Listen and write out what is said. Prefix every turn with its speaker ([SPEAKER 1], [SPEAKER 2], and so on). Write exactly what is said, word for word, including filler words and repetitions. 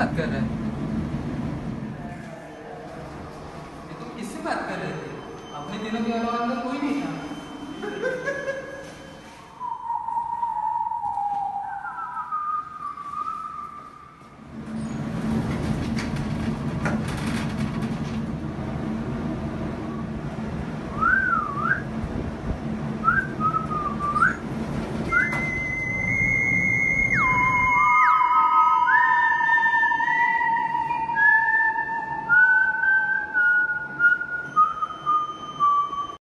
[SPEAKER 1] बात कर रहा है? ये तो किससे बात कर रहे थे? अपने दिनों के अलावा अंदर कोई नहीं